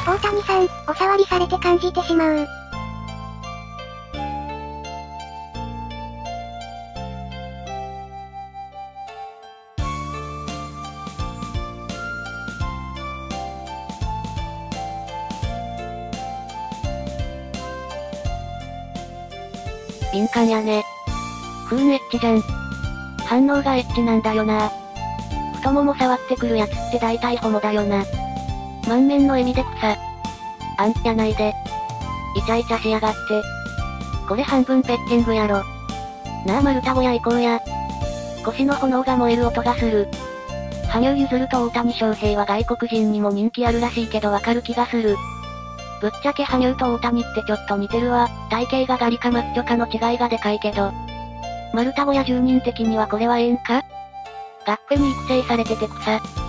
大谷さん、お触りされて感じてしまう。 敏感やね。エッチじゃん。反応がエッチなんだよな。太もも触ってくるやつって大体ホモだよな。満面の笑みで草。あんやないで。イチャイチャしやがって。これ半分ペッティングやろ。なあ丸太小屋行こうや。腰の炎が燃える音がする。羽生結弦と大谷翔平は外国人にも人気あるらしいけどわかる気がする。ぶっちゃけ羽生と大谷ってちょっと似てるわ。体型がガリかマッチョかの違いがでかいけど。丸太小屋住人的にはこれはええんか？学区に育成されてて草。